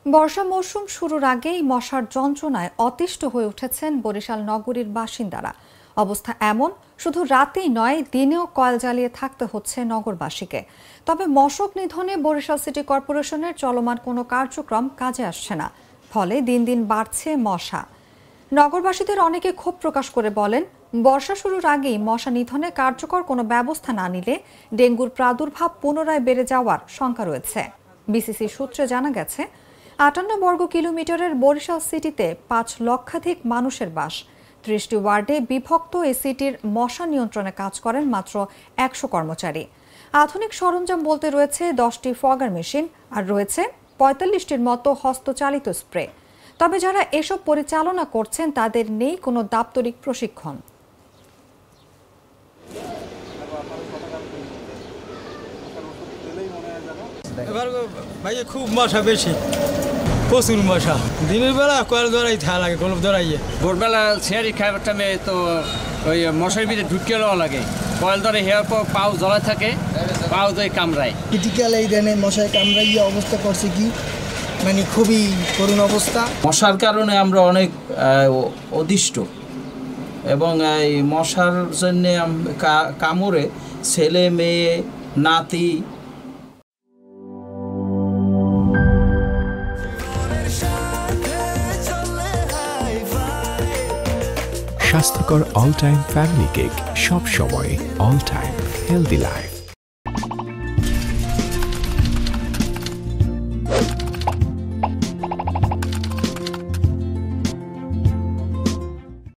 বর্ষা মৌসুম শুরুর আগেই মশার যন্ত্রণায় অতিষ্ঠ হয়ে উঠেছেন বরিশাল নগরীর বাসিন্দারা। অবস্থা এমন, শুধু রাতেই নয়, দিনেও কয়েল জ্বালিয়ে থাকতে হচ্ছে নগরবাসীকে। তবে মশক নিধনে বরিশাল সিটি কর্পোরেশনের চলমান কোনো কার্যক্রম কাজে আসছে না, ফলে দিন দিন বাড়ছে মশা। নগরবাসীদের অনেকে ক্ষোভ প্রকাশ করে বলেন, বর্ষা শুরুর আগেই মশা নিধনে কার্যকর কোনো ব্যবস্থা না নিলে ডেঙ্গুর প্রাদুর্ভাব পুনরায় বেড়ে যাওয়ার শঙ্কা রয়েছে। বিসিসি সূত্রে জানা গেছে, ৫৮ বর্গ কিলোমিটারের বরিশাল সিটিতে ৫ লক্ষাধিক মানুষের বাস। ৩০টি ওয়ার্ডে বিভক্ত এই সিটির মশা নিয়ন্ত্রণে কাজ করেন মাত্র ১০০ কর্মচারী। আধুনিক সরঞ্জাম বলতে রয়েছে ১০টি ফগার মেশিন আর রয়েছে ৪৫টির মতো হস্তচালিত স্প্রে। তবে যারা এসব পরিচালনা করছেন তাদের নেই কোনো দাপ্তরিক প্রশিক্ষণ। এবার ভাই খুব মশা বেশি, প্রচুর মশা। দিনের বেলা কয়েল ধরাই থা লাগে, গল্প ধরাইয়ে। ভোরবেলা ছেড়ি খাবার টাইমে তো ওই মশার ভিতরে ঢুকিয়ে নেওয়া লাগে। কয়েল ধরে হেয়ার পর পাও জ্বলা থাকে, পাও ধরে কামড়ায়। ক্রিটিক্যাল এই দেনে মশায় কামড়াইয়া অবস্থা করছে কি, মানে খুবই করুণ অবস্থা। মশার কারণে আমরা অনেক অতিষ্ঠ এবং এই মশার জন্য কামড়ে ছেলে মেয়ে নাতি। স্বাস্থ্যকর অল টাইম ফ্যামিলি কেক, সব সময় অল টাইম হেলদি লাইফ।